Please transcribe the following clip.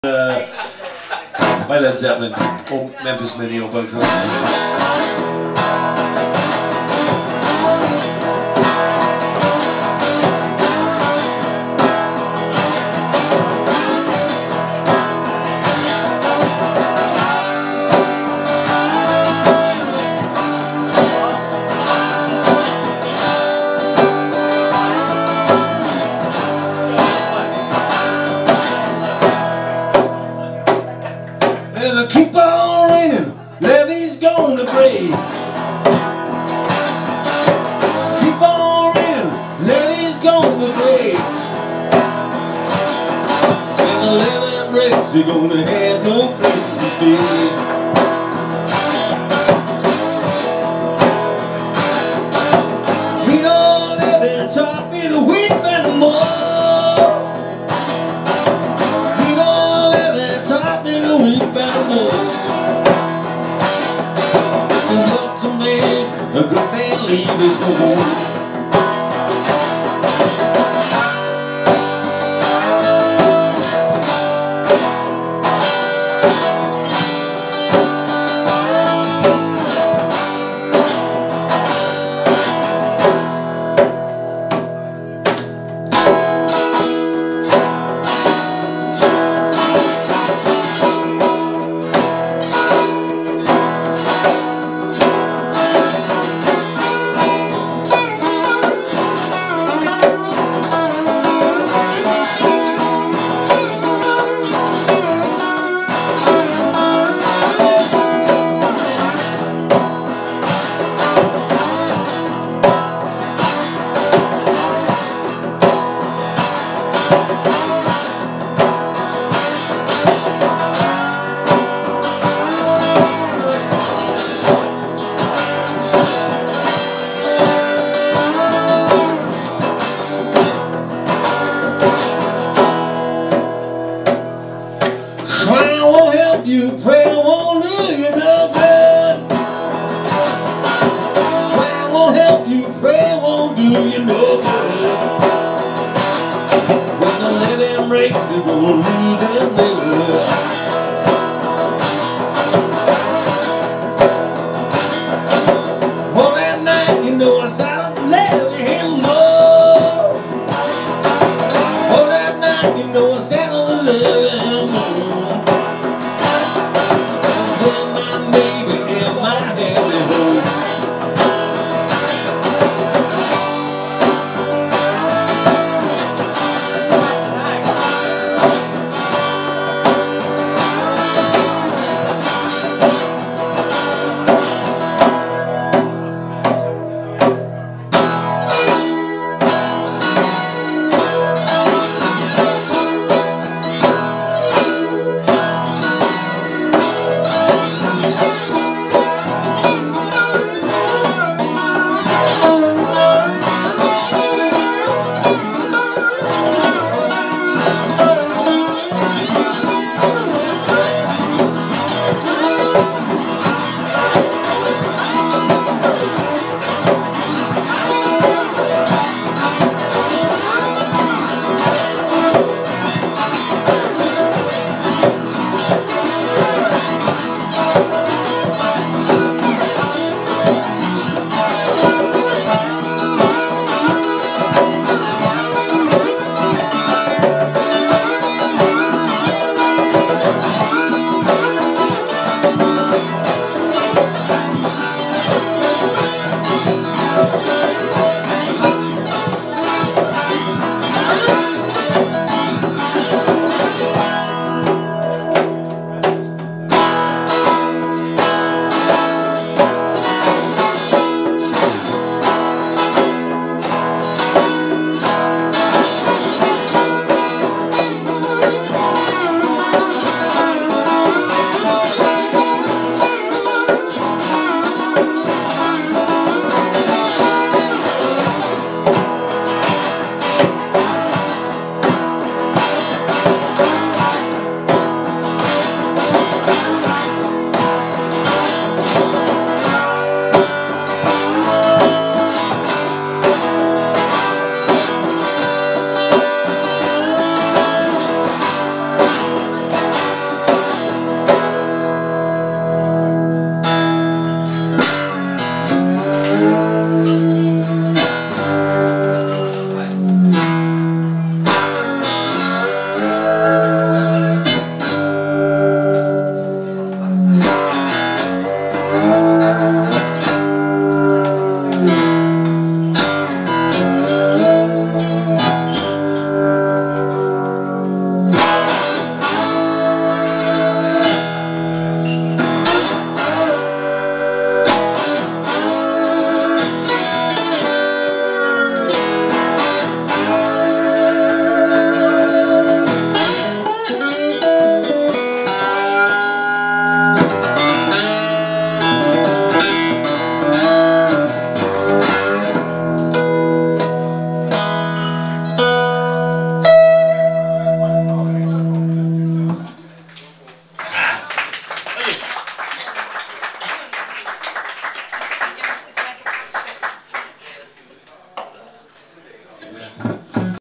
By Led Zeppelin, or Memphis Mini, or both of them. It'll keep on raining, levee's gonna break. Keep on raining, levee's gonna break. When the levee breaks, you're gonna have no place to stay. We don't live in top, it'll weep and the more. We don't live in top, it'll weep and the more. A good man leave is no more. Prayer won't help you, prayer won't do you nothing.